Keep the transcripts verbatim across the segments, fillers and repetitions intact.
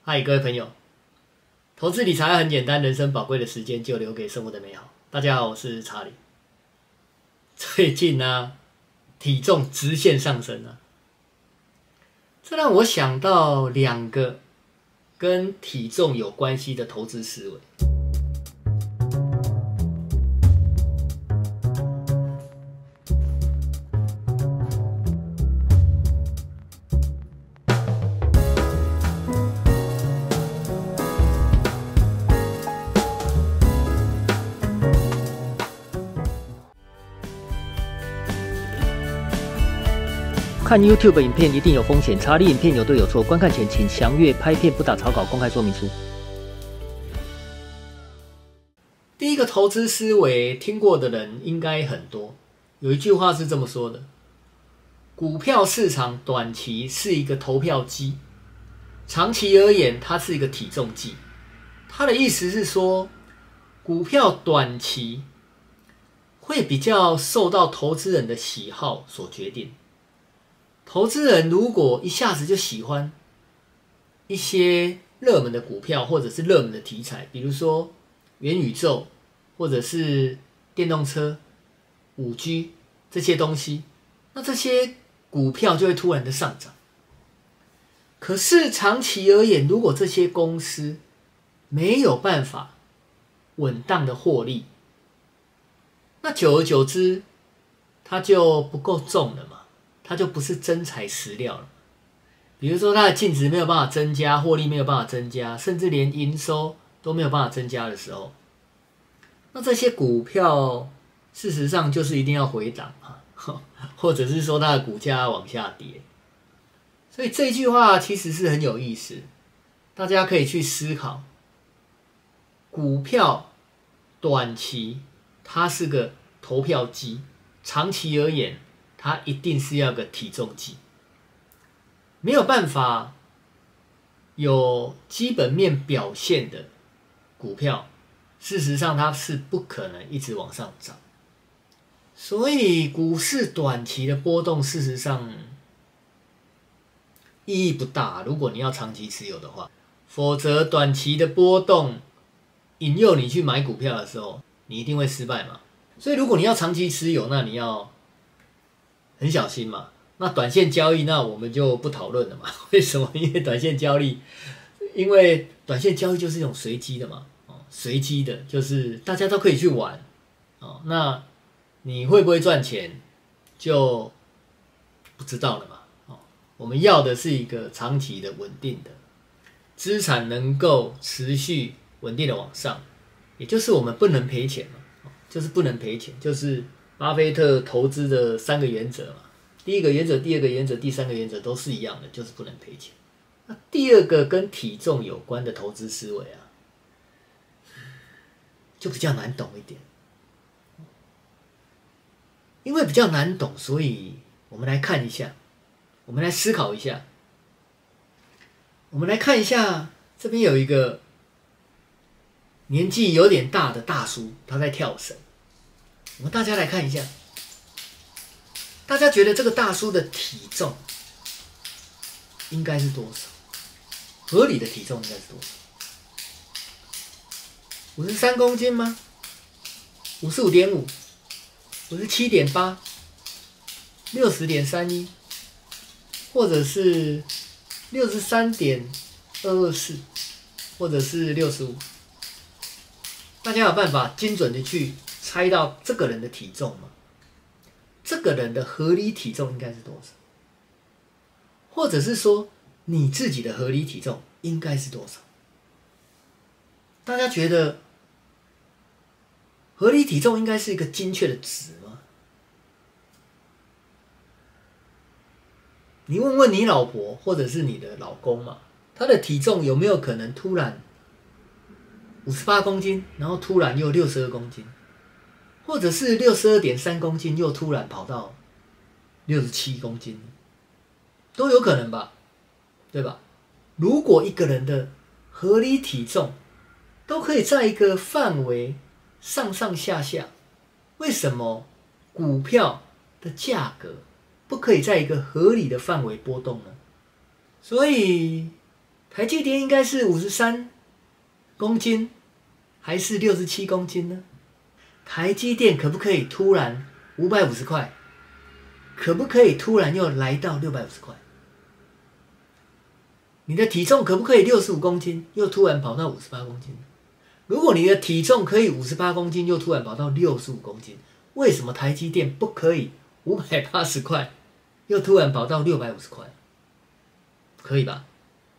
嗨，各位朋友，投资理财很简单，人生宝贵的时间就留给生活的美好。大家好，我是查理。最近呢、啊，体重直线上升啊，这让我想到两个跟体重有关系的投资思维。看 YouTube 影片一定有风险，查理影片有对有错，观看前请详阅拍片不打草稿公开说明书。第一个投资思维听过的人应该很多，有一句话是这么说的：股票市场短期是一个投票机，长期而言它是一个体重计。他的意思是说，股票短期会比较受到投资人的喜好所决定。投资人如果一下子就喜欢一些热门的股票，或者是热门的题材，比如说元宇宙，或者是电动车、五 G 这些东西，那这些股票就会突然的上涨。可是长期而言，如果这些公司没有办法稳当的获利，那久而久之，它就不够重了嘛。它就不是真材实料了。比如说它的净值没有办法增加，获利没有办法增加，甚至连营收都没有办法增加的时候，那这些股票事实上就是一定要回档啊，或者是说它的股价往下跌。所以这句话其实是很有意思，大家可以去思考，股票短期它是个投票机，长期而言它一定是要个体重计，没有办法有基本面表现的股票，事实上它是不可能一直往上涨。所以股市短期的波动，事实上意义不大，如果你要长期持有的话，否则短期的波动引诱你去买股票的时候，你一定会失败嘛。所以如果你要长期持有，那你要很小心嘛。那短线交易，那我们就不讨论了嘛。为什么？因为短线交易，因为短线交易就是一种随机的嘛，哦，随机的，就是大家都可以去玩，哦，那你会不会赚钱就不知道了嘛。哦，我们要的是一个长期的稳定的资产，能够持续稳定的往上，也就是我们不能赔钱嘛，就是不能赔钱，就是巴菲特投资的三个原则嘛，第一个原则、第二个原则、第三个原则都是一样的，就是不能赔钱。那第二个跟体重有关的投资思维啊，就比较难懂一点，因为比较难懂，所以我们来看一下，我们来思考一下，我们来看一下，这边有一个年纪有点大的大叔，他在跳绳。我们大家来看一下，大家觉得这个大叔的体重应该是多少？合理的体重应该是多少？五十三公斤吗？五十五点五？五十七点八？六十点三一？或者是六十三点二二四？或者是六十五？大家有办法精准的去猜到这个人的体重吗？这个人的合理体重应该是多少？或者是说你自己的合理体重应该是多少？大家觉得合理体重应该是一个精确的值吗？你问问你老婆或者是你的老公嘛，他的体重有没有可能突然五十八公斤，然后突然又六十二公斤，或者是六十二点三公斤又突然跑到六十七公斤，都有可能吧，对吧？如果一个人的合理体重都可以在一个范围上上下下，为什么股票的价格不可以在一个合理的范围波动呢？所以台积电应该是五十三公斤还是六十七公斤呢？台积电可不可以突然五百五十块？可不可以突然又来到六百五十块？你的体重可不可以六十五公斤又突然跑到五十八公斤？如果你的体重可以五十八公斤又突然跑到六十五公斤，为什么台积电不可以五百八十块又突然跑到六百五十块？可以吧？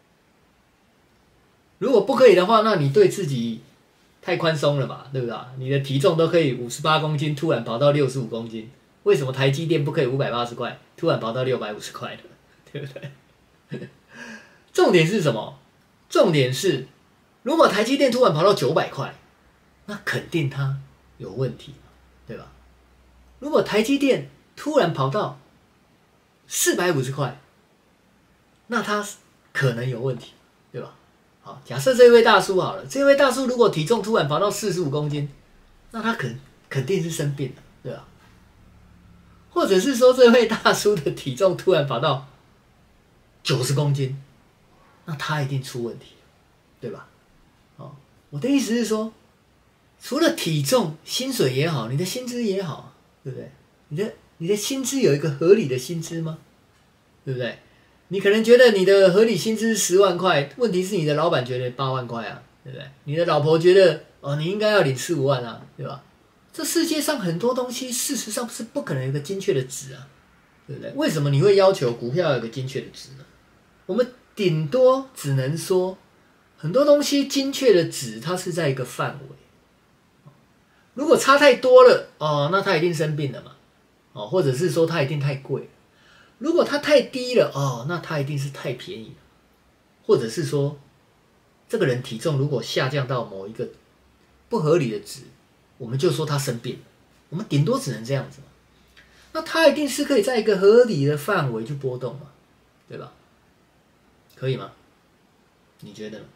如果不可以的话，那你对自己太宽松了吧，对不对？你的体重都可以五十八公斤，突然跑到六十五公斤，为什么台积电不可以五百八十块，突然跑到六百五十块呢？对不对？重点是什么？重点是，如果台积电突然跑到九百块，那肯定它有问题，对吧？如果台积电突然跑到四百五十块，那它可能有问题，对吧？好，假设这位大叔好了，这位大叔如果体重突然跑到四十五公斤，那他肯肯定是生病了，对吧？或者是说这位大叔的体重突然跑到九十公斤，那他一定出问题，对吧？哦，我的意思是说，除了体重，薪水也好，你的薪资也好，对不对？你的你的薪资有一个合理的薪资吗？对不对？你可能觉得你的合理薪资是十万块，问题是你的老板觉得八万块啊，对不对？你的老婆觉得哦，你应该要领四五万啊，对吧？这世界上很多东西，事实上是不可能有一个精确的值啊，对不对？为什么你会要求股票有一个精确的值呢？我们顶多只能说，很多东西精确的值，它是在一个范围。如果差太多了，哦，那他一定生病了嘛，哦，或者是说他一定太贵了。如果它太低了，哦，那它一定是太便宜了，或者是说，这个人体重如果下降到某一个不合理的值，我们就说他生病了，我们顶多只能这样子嘛。那它一定是可以在一个合理的范围去波动嘛，对吧？可以吗？你觉得呢？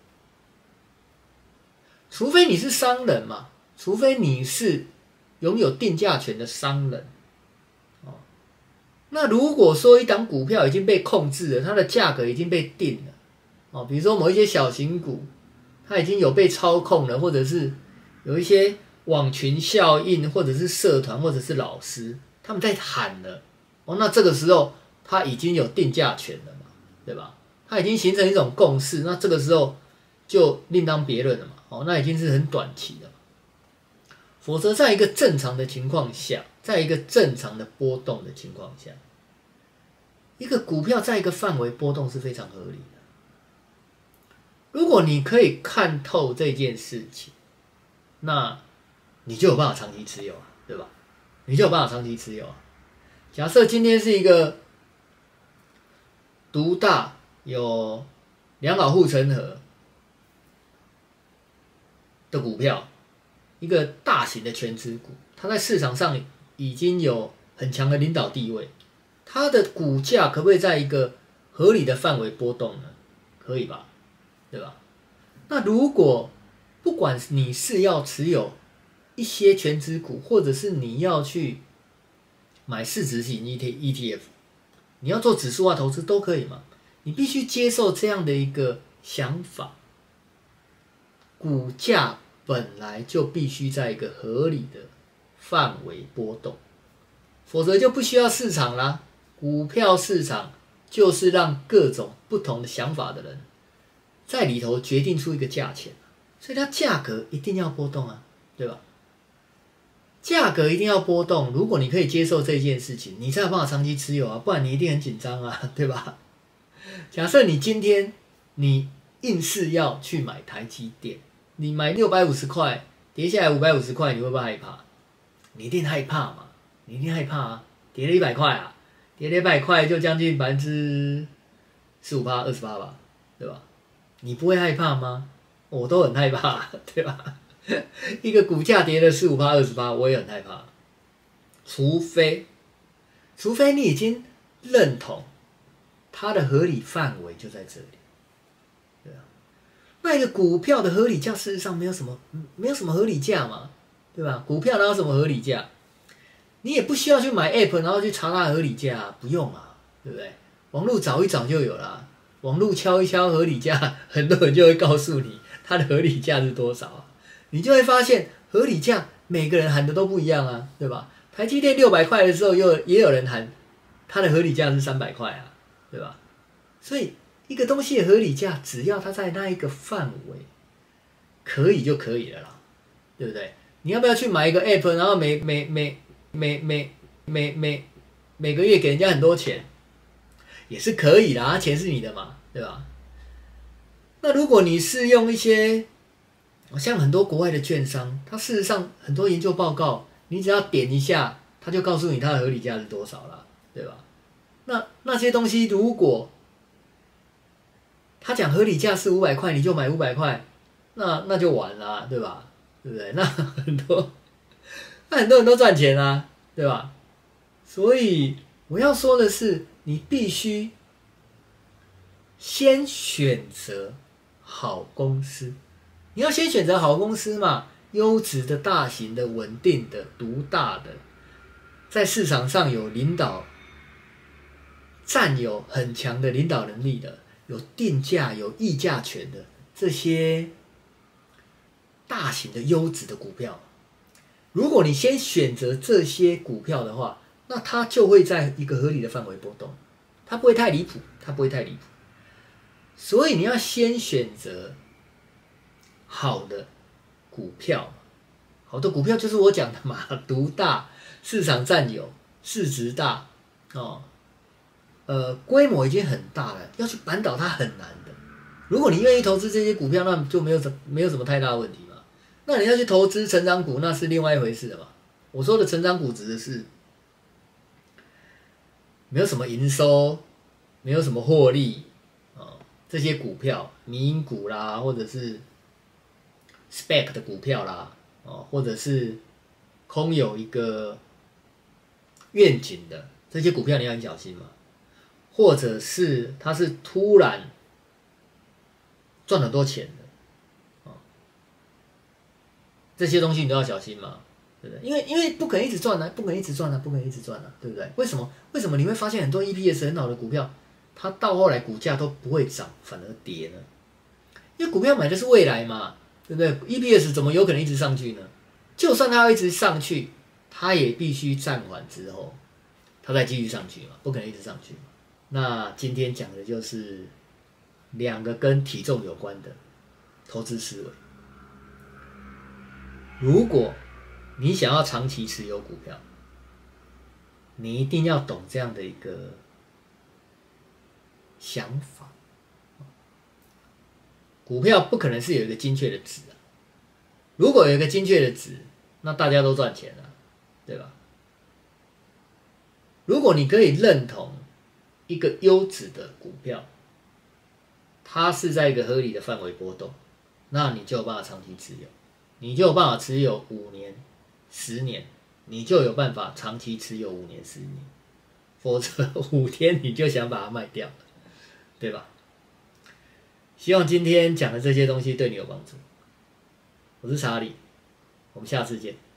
除非你是商人嘛，除非你是拥有定价权的商人。那如果说一档股票已经被控制了，它的价格已经被定了，哦，比如说某一些小型股，它已经有被操控了，或者是有一些网群效应，或者是社团，或者是老师，他们在喊了，哦，那这个时候它已经有定价权了嘛，对吧？它已经形成一种共识，那这个时候就另当别论了嘛，哦，那已经是很短期的嘛。否则，在一个正常的情况下，在一个正常的波动的情况下，一个股票在一个范围波动是非常合理的。如果你可以看透这件事情，那你就有办法长期持有啊，对吧？你就有办法长期持有啊。假设今天是一个独大有良好护城河的股票，一个大型的全资股，它在市场上已经有很强的领导地位，它的股价可不可以在一个合理的范围波动呢？可以吧，对吧？那如果不管你是要持有一些全资股，或者是你要去买市值型 E T F， 你要做指数化投资都可以嘛，你必须接受这样的一个想法，股价本来就必须在一个合理的范围波动，否则就不需要市场啦。股票市场就是让各种不同的想法的人在里头决定出一个价钱，所以它价格一定要波动啊，对吧？价格一定要波动，如果你可以接受这件事情，你才有办法长期持有啊，不然你一定很紧张啊，对吧？假设你今天你硬是要去买台积电，你买六百五十块，跌下来五百五十块，你会不会害怕？你一定害怕嘛，你一定害怕啊！跌了一百块啊，跌了一百块就将近百分之十五趴、二十八吧，对吧？你不会害怕吗？我都很害怕，对吧？一个股价跌了十五趴、二十八，我也很害怕。除非，除非你已经认同它的合理范围就在这里。那一个股票的合理价，事实上没有什么，没有什么合理价嘛，对吧？股票哪有什么合理价？你也不需要去买 app， 然后去查它的合理价，不用啊，对不对？网络找一找就有了。 网络敲一敲合理价，很多人就会告诉你它的合理价是多少啊，你就会发现合理价每个人喊的都不一样啊，对吧？台积电六百块的时候，又也有人喊它的合理价是三百块啊，对吧？所以一个东西的合理价，只要它在那一个范围，可以就可以了啦，对不对？你要不要去买一个 app， 然后每每每每每每每每个月给人家很多钱，也是可以啦，钱是你的嘛，对吧？那如果你是用一些像很多国外的券商，它事实上很多研究报告，你只要点一下，它就告诉你它的合理价是多少啦，对吧？那那些东西如果他讲合理价是五百块，你就买五百块，那那就完了，对吧？对不对？那很多那很多人都赚钱啊，对吧？所以我要说的是，你必须先选择好公司，你要先选择好公司嘛，优质的、大型的、稳定的、独大的，在市场上有领导、占有很强的领导能力的，有定价、有议价权的这些大型的优质的股票。如果你先选择这些股票的话，那它就会在一个合理的范围波动，它不会太离谱，它不会太离谱。所以你要先选择好的股票，好的股票就是我讲的嘛，独大、市场占有、市值大，哦，呃，规模已经很大了，要去扳倒它很难的。如果你愿意投资这些股票，那就没有什没有什么太大的问题嘛。那你要去投资成长股，那是另外一回事了嘛。我说的成长股指的是没有什么营收，没有什么获利啊，这些股票，民营股啦，或者是 spec 的股票啦，哦，或者是空有一个愿景的这些股票，你要很小心嘛。或者是它是突然赚很多钱的，哦，这些东西你都要小心嘛，对不对？因为因为不可能一直赚啊，不可能一直赚啊，不可能一直赚啊，对不对？为什么？为什么你会发现很多 E P S 很好的股票，它到后来股价都不会涨，反而跌呢？因为股票买的是未来嘛，对不对 ？E P S 怎么有可能一直上去呢？就算它要一直上去，它也必须暂缓之后，它再继续上去嘛，不可能一直上去嘛。那今天讲的就是两个跟体重有关的投资思维。如果你想要长期持有股票，你一定要懂这样的一个想法。股票不可能是有一个精确的值啊，如果有一个精确的值，那大家都赚钱了，对吧？如果你可以认同一个优质的股票，它是在一个合理的范围波动，那你就有办法长期持有，你就有办法持有五年、十年，你就有办法长期持有五年、十年，否则五天你就想把它卖掉了，对吧？希望今天讲的这些东西对你有帮助。我是查理，我们下次见。